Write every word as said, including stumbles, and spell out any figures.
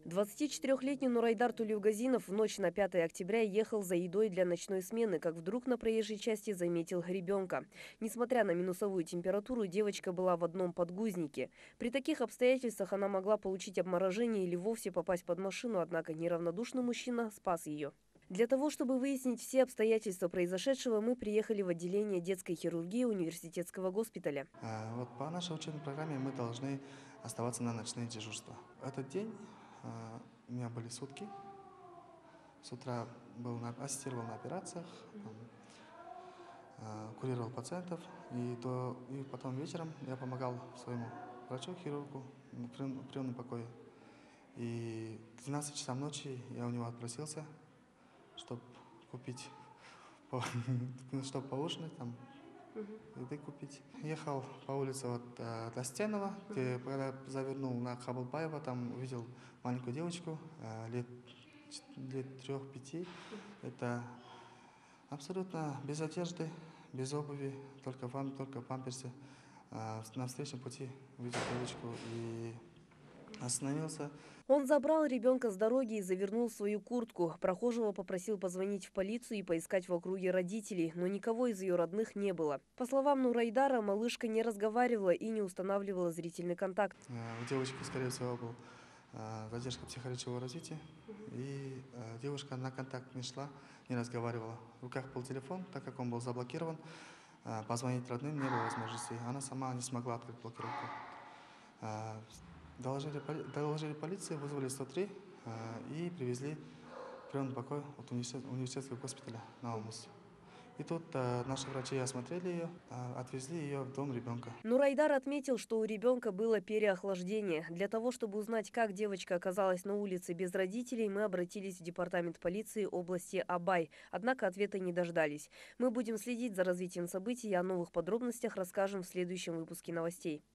двадцатичетырёхлетний Нурайдар Тулиугазинов в ночь на пятое октября ехал за едой для ночной смены, как вдруг на проезжей части заметил ребенка. Несмотря на минусовую температуру, девочка была в одном подгузнике. При таких обстоятельствах она могла получить обморожение или вовсе попасть под машину, однако неравнодушный мужчина спас ее. Для того, чтобы выяснить все обстоятельства произошедшего, мы приехали в отделение детской хирургии университетского госпиталя. А, Вот по нашей учебной программе мы должны оставаться на ночные дежурства. Этот день а, у меня были сутки. С утра был на, ассистировал на операциях, там, а, курировал пациентов. И, то, и потом вечером я помогал своему врачу, хирургу в прием- в приемном покое. И к двенадцати часам ночи я у него отпросился, чтобы купить, чтобы поужинать, там, еды купить. Ехал по улице от э, Достенова, где, когда завернул на Хабылбаева, там увидел маленькую девочку э, лет, ч- лет трех-пяти. Это абсолютно без одежды, без обуви, только, пам, только в памперсе. Э, на встречном пути увидел девочку и остановился. Он забрал ребенка с дороги и завернул в свою куртку. Прохожего попросил позвонить в полицию и поискать в округе родителей, но никого из ее родных не было. По словам Нурайдара, малышка не разговаривала и не устанавливала зрительный контакт. Э, У девочки, скорее всего, был э, задержка психоречевого развития. И э, девушка на контакт не шла, не разговаривала. В руках был телефон, так как он был заблокирован. э, Позвонить родным не было возможности. Она сама не смогла открыть блокировку. Э, Доложили, поли- доложили полиции, вызвали сто три э, и привезли в приемный покой от университет- университетского госпиталя на Алмус. И тут э, наши врачи осмотрели ее, э, отвезли ее в дом ребенка. Нурайдар отметил, что у ребенка было переохлаждение. Для того, чтобы узнать, как девочка оказалась на улице без родителей, мы обратились в департамент полиции области Абай. Однако ответа не дождались. Мы будем следить за развитием событий и о новых подробностях расскажем в следующем выпуске новостей.